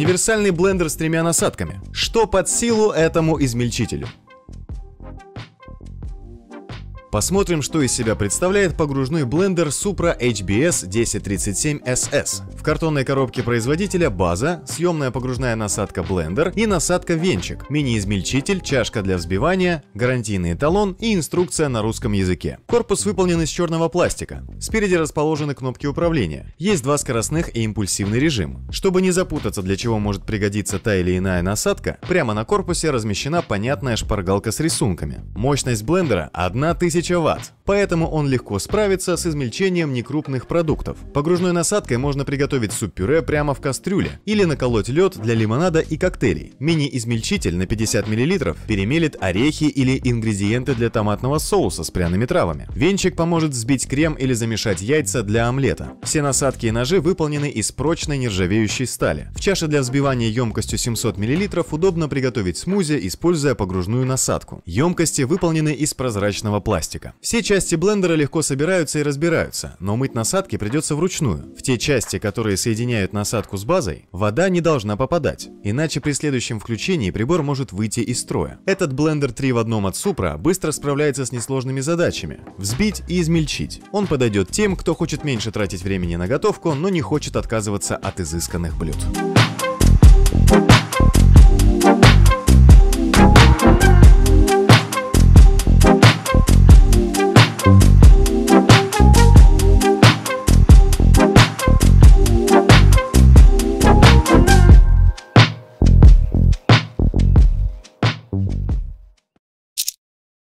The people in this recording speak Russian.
Универсальный блендер с 3 насадками. Что под силу этому измельчителю? Посмотрим, что из себя представляет погружной блендер Supra HBS 1037SS. В картонной коробке производителя база, съемная погружная насадка блендер и насадка венчик, мини-измельчитель, чашка для взбивания, гарантийный талон и инструкция на русском языке. Корпус выполнен из черного пластика. Спереди расположены кнопки управления. Есть 2 скоростных и импульсивный режим. Чтобы не запутаться, для чего может пригодиться та или иная насадка, прямо на корпусе размещена понятная шпаргалка с рисунками. Мощность блендера 1000 Вт, поэтому он легко справится с измельчением некрупных продуктов. Погружной насадкой можно приготовить суп-пюре прямо в кастрюле или наколоть лед для лимонада и коктейлей. Мини-измельчитель на 50 мл перемелет орехи или ингредиенты для томатного соуса с пряными травами. Венчик поможет взбить крем или замешать яйца для омлета. Все насадки и ножи выполнены из прочной нержавеющей стали. В чаше для взбивания емкостью 700 мл удобно приготовить смузи, используя погружную насадку. Емкости выполнены из прозрачного пластика. Все части блендера легко собираются и разбираются, но мыть насадки придется вручную. В те части, которые соединяют насадку с базой, вода не должна попадать, иначе при следующем включении прибор может выйти из строя. Этот блендер 3 в 1 от Supra быстро справляется с несложными задачами – взбить и измельчить. Он подойдет тем, кто хочет меньше тратить времени на готовку, но не хочет отказываться от изысканных блюд.